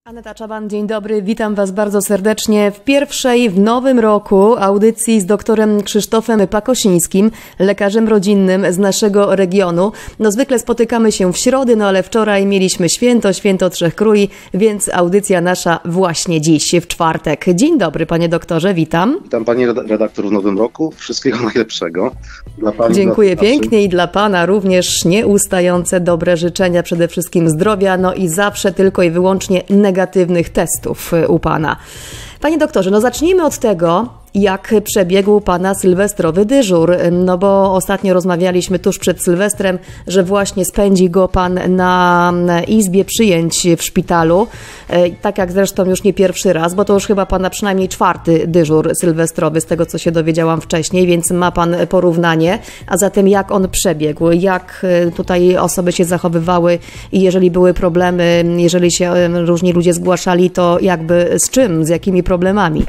Aneta Czaban, dzień dobry, witam Was bardzo serdecznie w pierwszej w nowym roku audycji z doktorem Krzysztofem Pakosińskim, lekarzem rodzinnym z naszego regionu. Zwykle spotykamy się w środę, ale wczoraj mieliśmy święto Trzech Króli, więc audycja nasza właśnie dziś, w czwartek. Dzień dobry, panie doktorze, witam. Witam pani redaktor w nowym roku, wszystkiego najlepszego. Dla pani, dziękuję pięknie i dla pana również nieustające dobre życzenia, przede wszystkim zdrowia, i zawsze tylko i wyłącznie negatywnych testów u pana. Panie doktorze, zacznijmy od tego, jak przebiegł pana sylwestrowy dyżur, bo ostatnio rozmawialiśmy tuż przed Sylwestrem, że właśnie spędzi go pan na izbie przyjęć w szpitalu, tak jak zresztą już nie pierwszy raz, bo to już chyba pana przynajmniej czwarty dyżur sylwestrowy, z tego co się dowiedziałam wcześniej, więc ma pan porównanie, a zatem jak on przebiegł, jak tutaj osoby się zachowywały i jeżeli były problemy, jeżeli się różni ludzie zgłaszali, to jakby z czym, z jakimi problemami?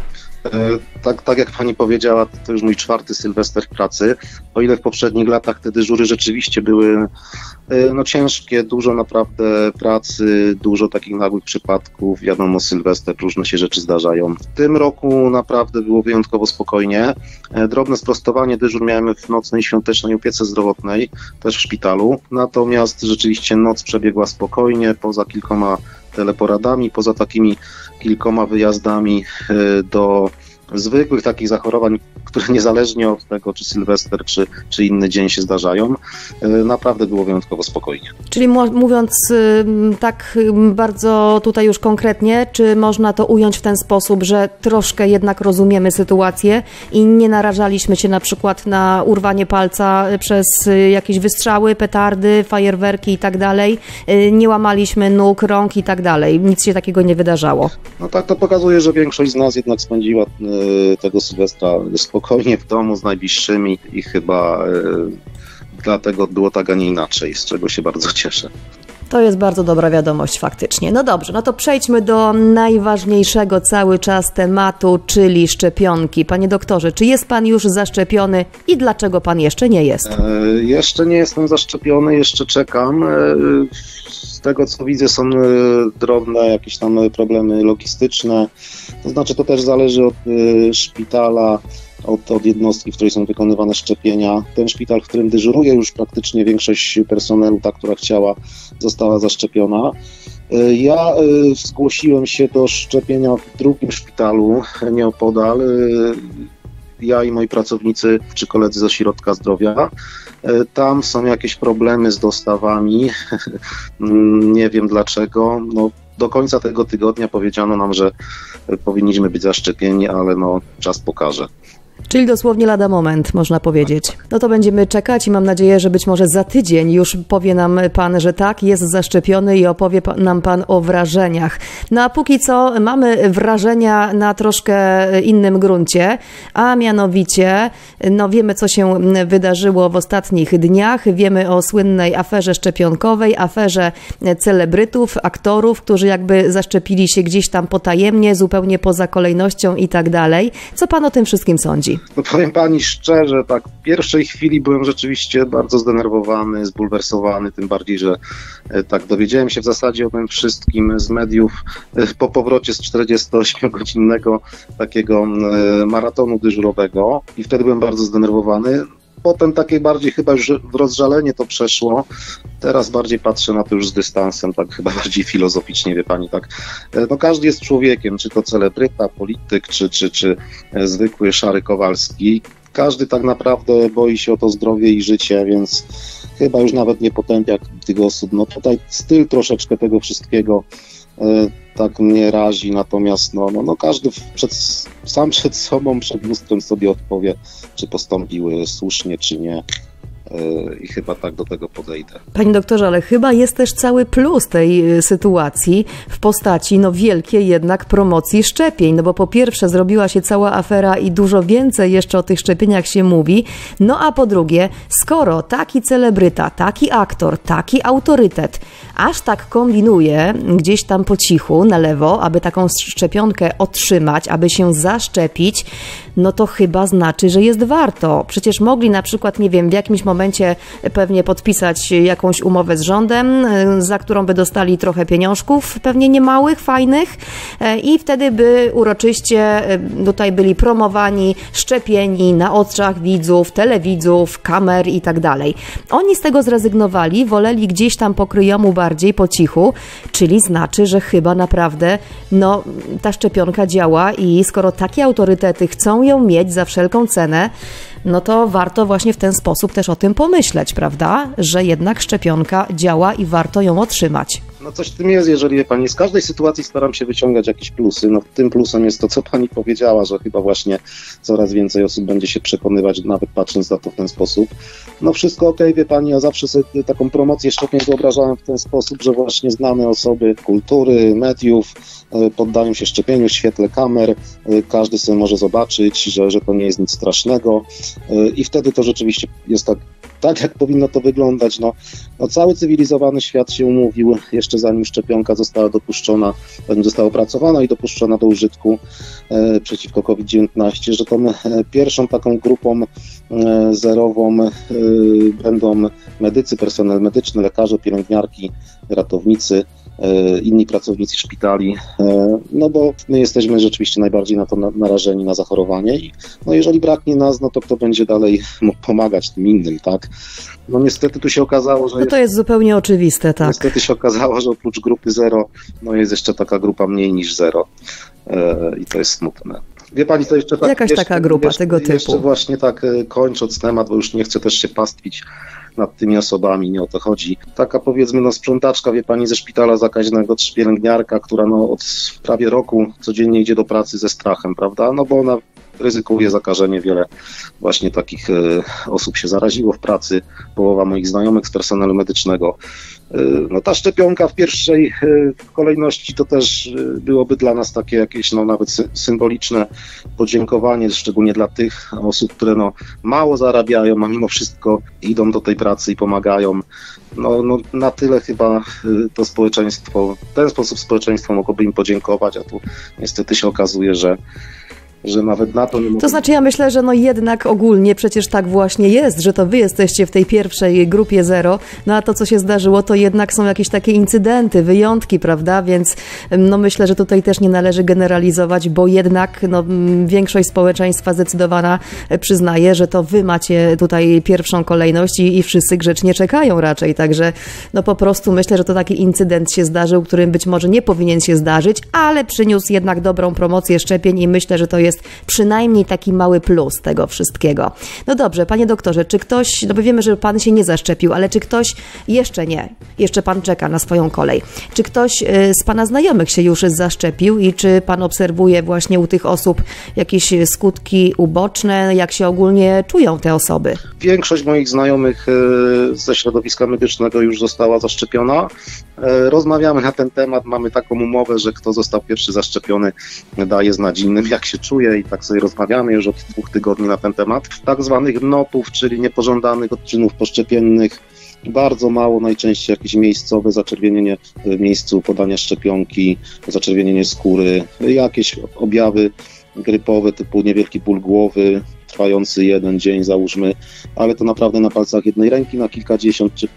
Tak jak pani powiedziała, to już mój czwarty sylwester pracy. O ile w poprzednich latach te dyżury rzeczywiście były ciężkie, dużo naprawdę pracy, dużo takich nagłych przypadków, wiadomo, sylwester, różne się rzeczy zdarzają. W tym roku naprawdę było wyjątkowo spokojnie. Drobne sprostowanie, dyżur miałem w nocnej świątecznej opiece zdrowotnej, też w szpitalu. Natomiast rzeczywiście noc przebiegła spokojnie, poza kilkoma teleporadami, poza takimi kilkoma wyjazdami do zwykłych takich zachorowań, które niezależnie od tego, czy sylwester, czy inny dzień się zdarzają, naprawdę było wyjątkowo spokojnie. Czyli mówiąc tak bardzo tutaj już konkretnie, czy można to ująć w ten sposób, że troszkę jednak rozumiemy sytuację i nie narażaliśmy się na przykład na urwanie palca przez jakieś wystrzały, petardy, fajerwerki i tak dalej, nie łamaliśmy nóg, rąk i tak dalej, nic się takiego nie wydarzało? Tak, to pokazuje, że większość z nas jednak spędziła tego sylwestra spokojnie w domu z najbliższymi i chyba dlatego było tak, a nie inaczej, z czego się bardzo cieszę. To jest bardzo dobra wiadomość faktycznie. Dobrze, to przejdźmy do najważniejszego cały czas tematu, czyli szczepionki. Panie doktorze, czy jest pan już zaszczepiony i dlaczego pan jeszcze nie jest? Jeszcze nie jestem zaszczepiony, jeszcze czekam. Z tego co widzę, są drobne jakieś tam problemy logistyczne. To znaczy, to też zależy od szpitala, od jednostki, w której są wykonywane szczepienia. Ten szpital, w którym dyżuruję, już praktycznie większość personelu, ta, która chciała, została zaszczepiona. Ja zgłosiłem się do szczepienia w drugim szpitalu nieopodal. Ja i moi pracownicy czy koledzy z ośrodka zdrowia. Tam są jakieś problemy z dostawami. Nie wiem dlaczego. Do końca tego tygodnia powiedziano nam, że powinniśmy być zaszczepieni, ale czas pokaże. Czyli dosłownie lada moment, można powiedzieć. To będziemy czekać i mam nadzieję, że być może za tydzień już powie nam pan, że tak, jest zaszczepiony i opowie nam pan o wrażeniach. A póki co mamy wrażenia na troszkę innym gruncie, a mianowicie, wiemy, co się wydarzyło w ostatnich dniach, wiemy o słynnej aferze szczepionkowej, aferze celebrytów, aktorów, którzy jakby zaszczepili się gdzieś tam potajemnie, zupełnie poza kolejnością i tak dalej. Co pan o tym wszystkim sądzi? Powiem pani szczerze, tak w pierwszej chwili byłem rzeczywiście bardzo zdenerwowany, zbulwersowany, tym bardziej, że tak dowiedziałem się w zasadzie o tym wszystkim z mediów po powrocie z 48-godzinnego takiego maratonu dyżurowego i wtedy byłem bardzo zdenerwowany. Potem takie bardziej chyba już w rozżalenie to przeszło. Teraz bardziej patrzę na to już z dystansem, tak chyba bardziej filozoficznie, wie pani, tak. Każdy jest człowiekiem, czy to celebryta, polityk, czy zwykły szary Kowalski. Każdy tak naprawdę boi się o to zdrowie i życie, więc chyba już nawet nie potępia tych osób. Tutaj styl troszeczkę tego wszystkiego tak mnie razi, natomiast każdy sam przed sobą, przed lustrem sobie odpowie, czy postąpiły słusznie, czy nie. I chyba tak do tego podejdę. Panie doktorze, ale chyba jest też cały plus tej sytuacji w postaci wielkiej jednak promocji szczepień, bo po pierwsze zrobiła się cała afera i dużo więcej jeszcze o tych szczepieniach się mówi, a po drugie, skoro taki celebryta, taki aktor, taki autorytet aż tak kombinuje gdzieś tam po cichu, na lewo, aby taką szczepionkę otrzymać, aby się zaszczepić, to chyba znaczy, że jest warto. Przecież mogli na przykład, nie wiem, w jakimś momencie momencie pewnie podpisać jakąś umowę z rządem, za którą by dostali trochę pieniążków, pewnie niemałych, fajnych, i wtedy by uroczyście tutaj byli promowani, szczepieni na oczach widzów, telewidzów, kamer i tak dalej. Oni z tego zrezygnowali, woleli gdzieś tam po kryjomu bardziej, po cichu, czyli znaczy, że chyba naprawdę ta szczepionka działa i skoro takie autorytety chcą ją mieć za wszelką cenę, no to warto właśnie w ten sposób też o tym pomyśleć, prawda? Że jednak szczepionka działa i warto ją otrzymać. No coś w tym jest, jeżeli wie pani, z każdej sytuacji staram się wyciągać jakieś plusy. No tym plusem jest to, co pani powiedziała, że chyba właśnie coraz więcej osób będzie się przekonywać, nawet patrząc na to w ten sposób. No wszystko okej, wie pani, ja zawsze sobie taką promocję szczepień wyobrażałem w ten sposób, że właśnie znane osoby kultury, mediów poddają się szczepieniu w świetle kamer, każdy sobie może zobaczyć, że to nie jest nic strasznego i wtedy to rzeczywiście jest tak jak powinno to wyglądać. No, cały cywilizowany świat się umówił, jeszcze zanim szczepionka została dopuszczona, zanim została opracowana i dopuszczona do użytku przeciwko COVID-19, że tą pierwszą taką grupą zerową będą medycy, personel medyczny, lekarze, pielęgniarki, ratownicy, inni pracownicy szpitali, no bo my jesteśmy rzeczywiście najbardziej na to narażeni na zachorowanie i no jeżeli braknie nas, no to kto będzie dalej mógł pomagać tym innym, tak? No niestety tu się okazało, że... No to jest zupełnie oczywiste, tak. Niestety się okazało, że oprócz grupy 0, no jest jeszcze taka grupa mniej niż 0 i to jest smutne. Wie pani, to jeszcze tak... Jakaś taka grupa tego typu. Jeszcze właśnie tak kończąc temat, bo już nie chcę też się pastwić nad tymi osobami, nie o to chodzi. Taka powiedzmy sprzątaczka, wie pani, ze szpitala zakaźnego, czy pielęgniarka, która od prawie roku codziennie idzie do pracy ze strachem, prawda? No bo ona ryzykuje zakażenie, wiele właśnie takich osób się zaraziło w pracy, połowa moich znajomych z personelu medycznego. No ta szczepionka w pierwszej kolejności to też byłoby dla nas takie jakieś nawet symboliczne podziękowanie, szczególnie dla tych osób, które mało zarabiają, a mimo wszystko idą do tej pracy i pomagają. No na tyle chyba to społeczeństwo, w ten sposób społeczeństwo mogłoby im podziękować, a tu niestety się okazuje, że nawet na to nie mogą... To znaczy ja myślę, że jednak ogólnie przecież tak właśnie jest, że to wy jesteście w tej pierwszej grupie 0, a to, co się zdarzyło, to jednak są jakieś takie incydenty, wyjątki, prawda, więc myślę, że tutaj też nie należy generalizować, bo jednak większość społeczeństwa zdecydowana przyznaje, że to wy macie tutaj pierwszą kolejność i wszyscy grzecznie czekają raczej, także po prostu myślę, że to taki incydent się zdarzył, którym być może nie powinien się zdarzyć, ale przyniósł jednak dobrą promocję szczepień i myślę, że to jest przynajmniej taki mały plus tego wszystkiego. No dobrze, panie doktorze, czy ktoś, bo wiemy, że pan się nie zaszczepił, ale czy ktoś jeszcze nie, jeszcze pan czeka na swoją kolej, czy ktoś z pana znajomych się już zaszczepił i czy pan obserwuje właśnie u tych osób jakieś skutki uboczne, jak się ogólnie czują te osoby? Większość moich znajomych ze środowiska medycznego już została zaszczepiona. Rozmawiamy na ten temat, mamy taką umowę, że kto został pierwszy zaszczepiony, daje znać innym, jak się czuje i tak sobie rozmawiamy już od 2 tygodni na ten temat. Tak zwanych NOP-ów, czyli niepożądanych odczynów poszczepiennych, bardzo mało, najczęściej jakieś miejscowe zaczerwienienie w miejscu podania szczepionki, zaczerwienienie skóry, jakieś objawy grypowe typu niewielki ból głowy, trwający 1 dzień załóżmy, ale to naprawdę na palcach jednej ręki, na kilkadziesiąt czy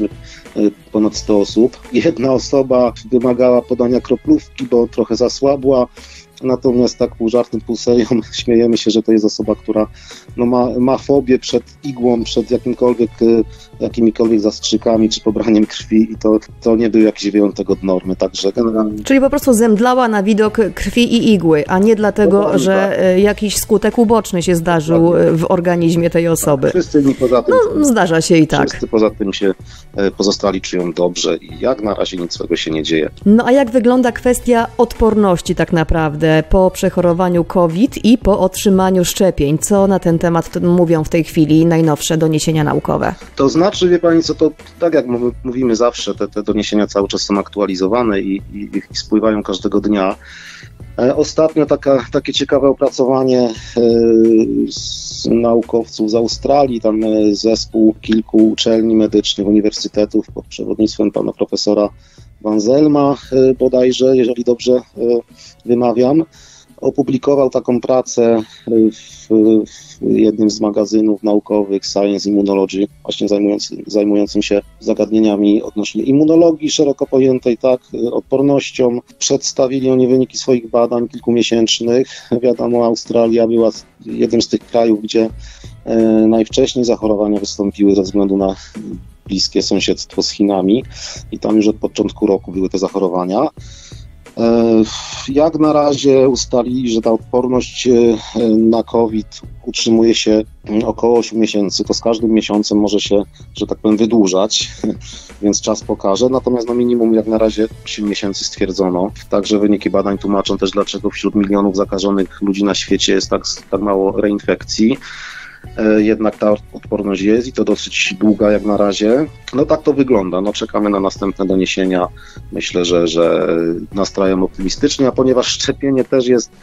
ponad 100 osób. Jedna osoba wymagała podania kroplówki, bo trochę zasłabła. Natomiast tak pół żartem, pół serią śmiejemy się, że to jest osoba, która ma fobię przed igłą, przed jakimikolwiek zastrzykami czy pobraniem krwi i to nie był jakiś wyjątek od normy, także generalnie... Czyli po prostu zemdlała na widok krwi i igły, a nie dlatego, że jakiś skutek uboczny się zdarzył w organizmie tej osoby. Tak, wszyscy inni poza tym... zdarza się i tak. Wszyscy poza tym się pozostali czują dobrze i jak na razie nic złego się nie dzieje. No a jak wygląda kwestia odporności tak naprawdę po przechorowaniu COVID i po otrzymaniu szczepień? Co na ten temat mówią w tej chwili najnowsze doniesienia naukowe? To znaczy, wie pani co, to tak jak mówimy zawsze, te doniesienia cały czas są aktualizowane i spływają każdego dnia. Ostatnio takie ciekawe opracowanie z naukowców z Australii, tam zespół kilku uczelni medycznych, uniwersytetów pod przewodnictwem pana profesora Van Zelma bodajże, jeżeli dobrze wymawiam, opublikował taką pracę w jednym z magazynów naukowych Science Immunology, właśnie zajmującym się zagadnieniami odnośnie immunologii szeroko pojętej, tak, odpornością. Przedstawili oni wyniki swoich badań kilkumiesięcznych. Wiadomo, Australia była jednym z tych krajów, gdzie najwcześniej zachorowania wystąpiły ze względu na bliskie sąsiedztwo z Chinami i tam już od początku roku były te zachorowania. Jak na razie ustalili, że ta odporność na COVID utrzymuje się około 8 miesięcy. To z każdym miesiącem może się, że tak powiem, wydłużać, więc czas pokaże. Natomiast minimum jak na razie 8 miesięcy stwierdzono. Także wyniki badań tłumaczą też, dlaczego wśród milionów zakażonych ludzi na świecie jest tak mało reinfekcji. Jednak ta odporność jest i to dosyć długa jak na razie. No tak to wygląda. No czekamy na następne doniesienia. Myślę, że nastrajem optymistycznie, a ponieważ szczepienie też jest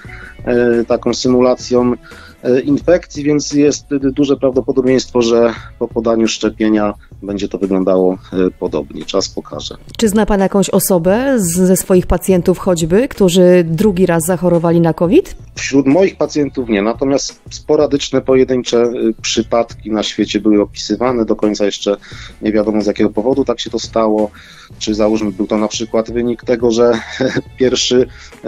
taką symulacją infekcji, więc jest duże prawdopodobieństwo, że po podaniu szczepienia będzie to wyglądało podobnie. Czas pokaże. Czy zna Pan jakąś osobę ze swoich pacjentów choćby, którzy drugi raz zachorowali na COVID? Wśród moich pacjentów nie, natomiast sporadyczne, pojedyncze przypadki na świecie były opisywane. Do końca jeszcze nie wiadomo, z jakiego powodu tak się to stało. Czy załóżmy, był to na przykład wynik tego, że pierwszy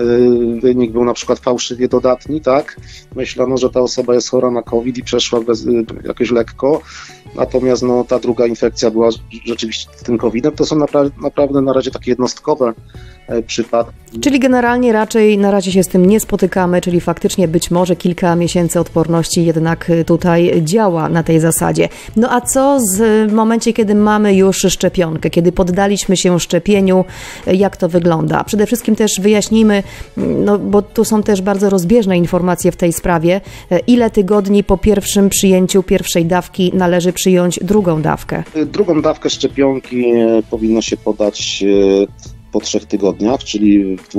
wynik był na przykład fałszywie dodatni, tak? Myślano, że ta osoba jest chora na COVID i przeszła jakoś lekko, natomiast ta druga infekcja była rzeczywiście tym COVID-em. To są naprawdę na razie takie jednostkowe przypadki. Czyli generalnie raczej na razie się z tym nie spotykamy, czyli faktycznie być może kilka miesięcy odporności jednak tutaj działa na tej zasadzie. No a co w momencie, kiedy mamy już szczepionkę, kiedy poddaliśmy się szczepieniu, jak to wygląda? Przede wszystkim też wyjaśnijmy, bo tu są też bardzo rozbieżne informacje w tej sprawie, ile tygodni po pierwszym przyjęciu pierwszej dawki należy przyjąć drugą dawkę? Drugą dawkę szczepionki powinno się podać po 3 tygodniach, czyli w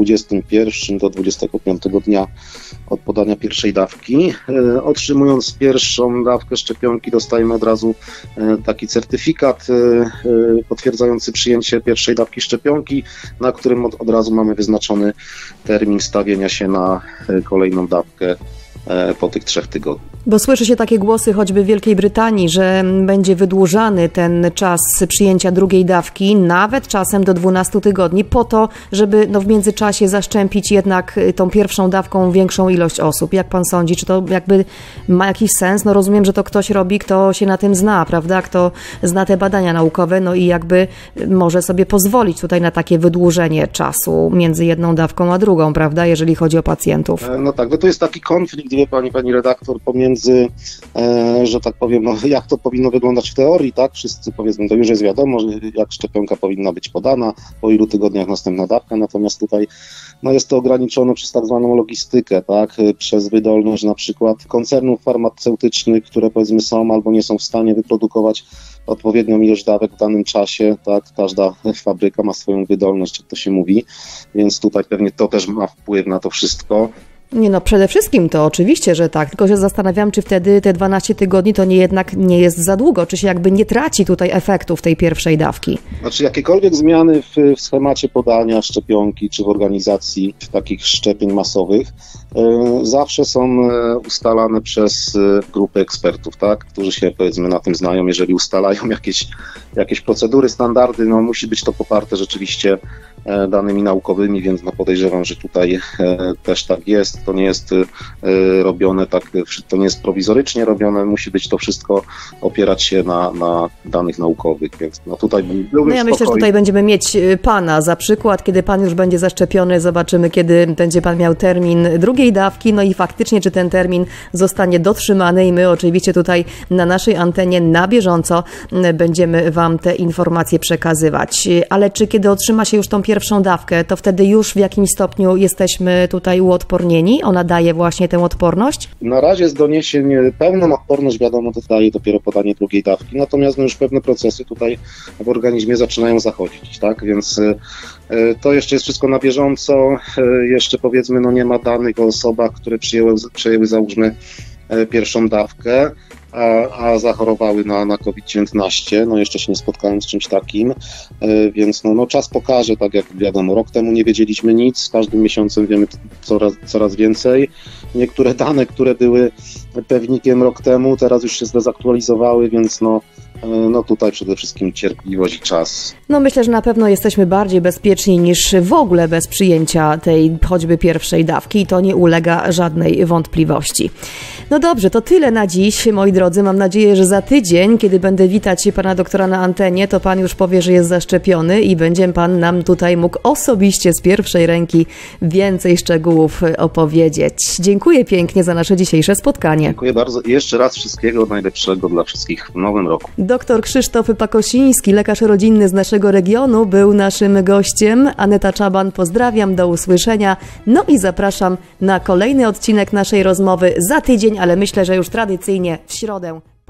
21 do 25 dnia od podania pierwszej dawki. Otrzymując pierwszą dawkę szczepionki dostajemy od razu taki certyfikat potwierdzający przyjęcie pierwszej dawki szczepionki, na którym od razu mamy wyznaczony termin stawienia się na kolejną dawkę po tych 3 tygodniach. Bo słyszy się takie głosy choćby w Wielkiej Brytanii, że będzie wydłużany ten czas przyjęcia drugiej dawki, nawet czasem do 12 tygodni, po to, żeby w międzyczasie zaszczepić jednak tą pierwszą dawką większą ilość osób. Jak pan sądzi, czy to jakby ma jakiś sens? Rozumiem, że to ktoś robi, kto się na tym zna, prawda? Kto zna te badania naukowe, i jakby może sobie pozwolić tutaj na takie wydłużenie czasu między jedną dawką a drugą, prawda? Jeżeli chodzi o pacjentów. No tak, to jest taki konflikt, wie pani redaktor, pomiędzy, że tak powiem, jak to powinno wyglądać w teorii, tak? Wszyscy powiedzmy, to już jest wiadomo, że jak szczepionka powinna być podana, po ilu tygodniach następna dawka, natomiast tutaj jest to ograniczone przez tak zwaną logistykę, tak? Przez wydolność na przykład koncernów farmaceutycznych, które powiedzmy są albo nie są w stanie wyprodukować odpowiednią ilość dawek w danym czasie, tak? Każda fabryka ma swoją wydolność, jak to się mówi, więc tutaj pewnie to też ma wpływ na to wszystko. Przede wszystkim to oczywiście, że tak, tylko się zastanawiam, czy wtedy te 12 tygodni to jednak nie jest za długo, czy się jakby nie traci tutaj efektów tej pierwszej dawki. Jakiekolwiek zmiany w schemacie podania szczepionki, czy w organizacji takich szczepień masowych zawsze są ustalane przez grupy ekspertów, tak, którzy się powiedzmy na tym znają. Jeżeli ustalają jakieś procedury, standardy, musi być to poparte rzeczywiście danymi naukowymi, więc podejrzewam, że tutaj też tak jest. To nie jest robione tak, to nie jest prowizorycznie robione, musi być to wszystko opierać się na danych naukowych, więc tutaj byłbym ja myślę, że tutaj będziemy mieć pana za przykład, kiedy pan już będzie zaszczepiony, zobaczymy, kiedy będzie pan miał termin drugiej dawki, i faktycznie, czy ten termin zostanie dotrzymany i my oczywiście tutaj na naszej antenie na bieżąco będziemy wam te informacje przekazywać. Ale czy kiedy otrzyma się już tą pierwszą dawkę, to wtedy już w jakimś stopniu jesteśmy tutaj uodpornieni? Ona daje właśnie tę odporność? Na razie z doniesień pełną odporność, wiadomo, to daje dopiero podanie drugiej dawki, natomiast już pewne procesy tutaj w organizmie zaczynają zachodzić, tak, więc to jeszcze jest wszystko na bieżąco, jeszcze powiedzmy, nie ma danych o osobach, które przejęły załóżmy pierwszą dawkę. a zachorowały na COVID-19. No jeszcze się nie spotkałem z czymś takim, więc no czas pokaże, tak jak wiadomo, rok temu nie wiedzieliśmy nic, z każdym miesiącem wiemy coraz więcej. Niektóre dane, które były pewnikiem rok temu, teraz już się zdezaktualizowały, więc no tutaj przede wszystkim cierpliwość i czas. No myślę, że na pewno jesteśmy bardziej bezpieczni niż w ogóle bez przyjęcia tej choćby pierwszej dawki i to nie ulega żadnej wątpliwości. No dobrze, to tyle na dziś, moi drodzy. Mam nadzieję, że za tydzień, kiedy będę witać pana doktora na antenie, to pan już powie, że jest zaszczepiony i będzie pan nam tutaj mógł osobiście z pierwszej ręki więcej szczegółów opowiedzieć. Dziękuję pięknie za nasze dzisiejsze spotkanie. Dziękuję bardzo i jeszcze raz wszystkiego najlepszego dla wszystkich w nowym roku. Doktor Krzysztof Pakosiński, lekarz rodzinny z naszego regionu, był naszym gościem. Aneta Czaban, pozdrawiam, do usłyszenia. No i zapraszam na kolejny odcinek naszej rozmowy za tydzień, ale myślę, że już tradycyjnie w środę.